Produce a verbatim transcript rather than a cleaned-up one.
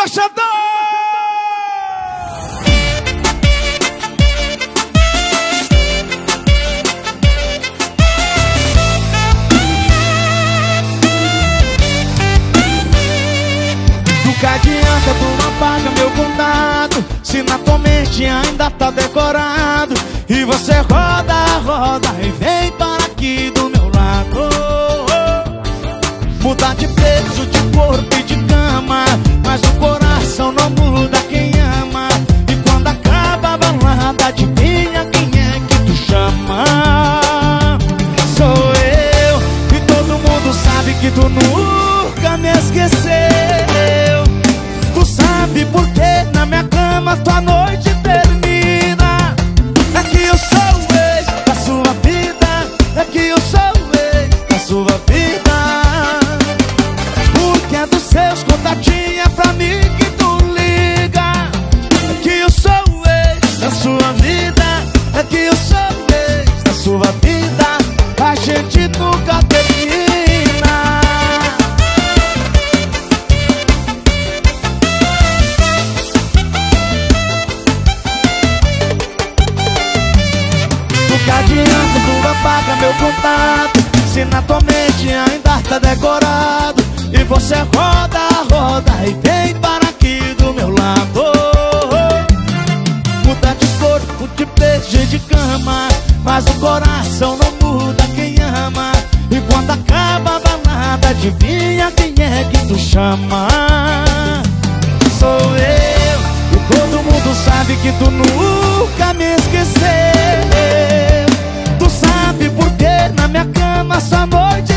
Embaixador! Nunca adianta, tu não apaga meu contato, se na tua mente ainda tá decorado. E você roda, roda e vem para aqui do meu lado. Muda de peso, de corpo e de cama, mas o coração não muda quem ama. E quando acaba a balada, adivinha quem é que tu chama? Sou eu, e todo mundo sabe que tu nunca me esqueceu. Tu sabe por que na minha cama tua noite termina. É que eu sou o ex da sua vida, é que eu sou o ex da sua vida. Porque é dos seus contatinhos, é pra mim que tu liga. É que eu sou o ex da sua vida, é que eu sou o ex da sua vida. A gente nunca termina. Nunca adianta, tu apaga meu contato, se na tua mente ainda tá decorado. E você roda, roda e vem para aqui do meu lado. Muda de corpo, de beijo e de cama, mas o coração não muda quem ama. E quando acaba a balada, adivinha quem é que tu chama? Sou eu, e todo mundo sabe que tu nunca me esqueceu. Tu sabe por que na minha cama essa noite